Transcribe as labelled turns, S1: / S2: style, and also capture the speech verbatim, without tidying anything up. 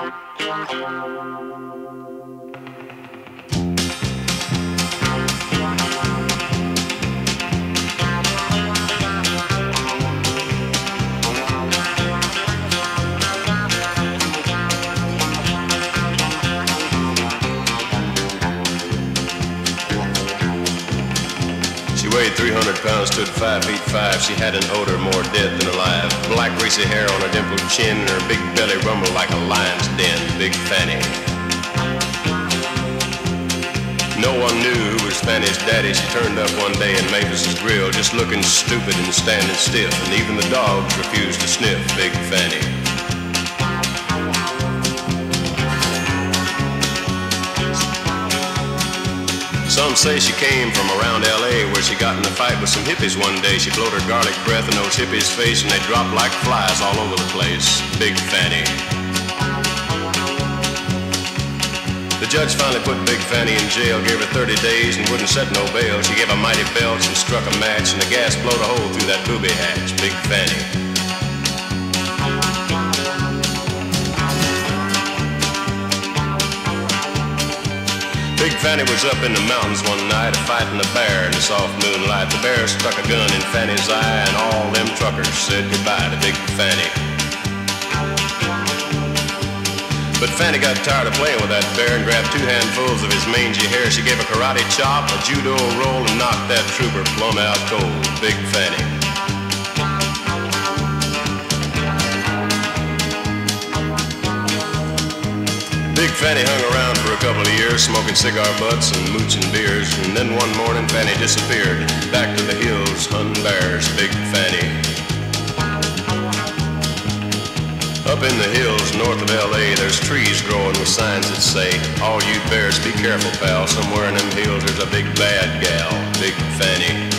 S1: Weighed three hundred pounds, stood five feet five. She had an odor more dead than alive. Black greasy hair on her dimpled chin, and her big belly rumbled like a lion's den. Big Fanny. No one knew who was Fanny's daddy. She turned up one day in Mavis's grill, just looking stupid and standing stiff, and even the dogs refused to sniff Big Fanny. Some say she came from around L A where she got in a fight with some hippies one day. She blowed her garlic breath in those hippies' face and they dropped like flies all over the place. Big Fanny. The judge finally put Big Fanny in jail, gave her thirty days and wouldn't set no bail. She gave a mighty belch and struck a match and the gas blowed a hole through that booby hatch. Big Fanny. Big Fanny was up in the mountains one night fighting a bear in the soft moonlight. The bear struck a gun in Fanny's eye and all them truckers said goodbye to Big Fanny. But Fanny got tired of playing with that bear and grabbed two handfuls of his mangy hair. She gave a karate chop, a judo roll, and knocked that trooper plumb out cold. Big Fanny. Big Fanny hung around for a couple of years, smoking cigar butts and mooching beers, and then one morning Fanny disappeared. Back to the hills, hunting bears, Big Fanny. Up in the hills north of L A, there's trees growing with signs that say, all you bears, be careful, pal, somewhere in them hills there's a big bad gal, Big Fanny.